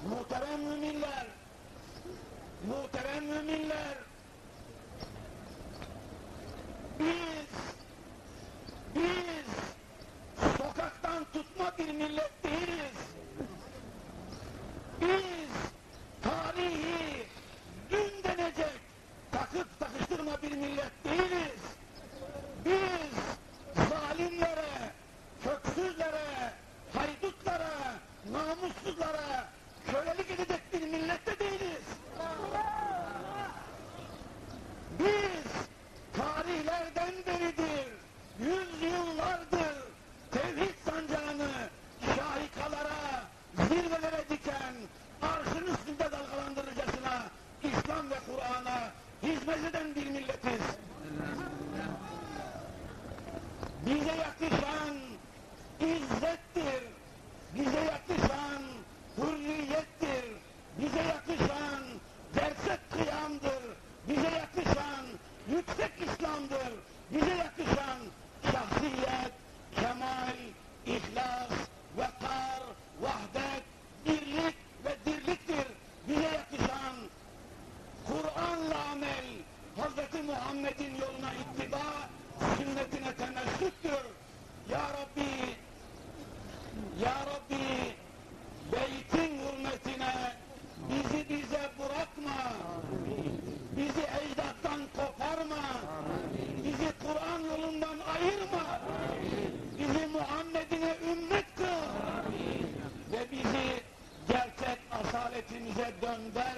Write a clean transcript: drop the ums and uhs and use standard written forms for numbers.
Muhterem müminler, muhterem müminler, biz sokaktan tutma bir millet değiliz. Biz tarihi dün denecek takıp takıştırma bir millet değiliz. Biz zalimlere, köksüzlere, haydutlara, namussuzlara kölelik edecek bir millet de değiliz. Biz tarihlerden beridir, yüzyıllardır tevhid sancağını şahikalara, zirvelere diken, arşın üstünde dalgalandırıcasına İslam ve Kur'an'a hizmet eden bir milletiz. Bize yakışan izzettir, bize yakışan hürriyettir, bize yakışan gerçek kıyamdır, bize yakışan yüksek İslam'dır, bize yakışan şahsiyet, kemal, ihlas, vakar, vahdet, birlik ve dirliktir. Bize yakışan Kur'an'la amel, Hz. Muhammed'in yoluna ittiba, sünnetine temessüktür. Ya Rabbi, Ya Rabbi, beytin hürmetine bizi bize bırakma, bizi ecdattan koparma, bizi Kur'an yolundan ayırma, bizi Muhammed'ine ümmet kıl ve bizi gerçek asaletimize dönder